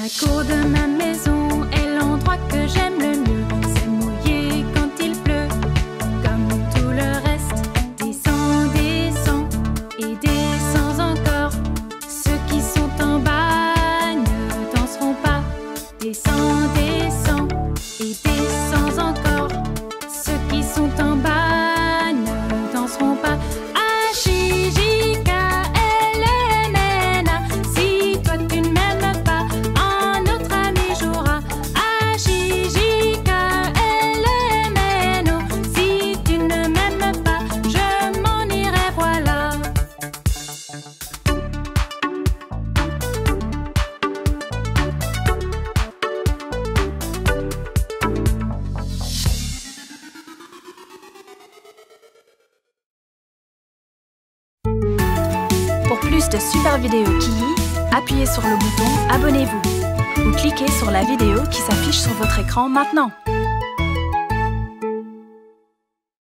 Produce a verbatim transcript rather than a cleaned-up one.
La cour de ma maison est l'endroit que j'aime le mieux. C'est mouillé quand il pleut, comme tout le reste. Descends, descends et descends encore. Ceux qui sont en bas ne danseront pas. Descends, descends et descends encore. Ceux qui sont en bas ne danseront pas. Pour plus de super vidéos Kiyi, appuyez sur le bouton Abonnez-vous ou cliquez sur la vidéo qui s'affiche sur votre écran maintenant.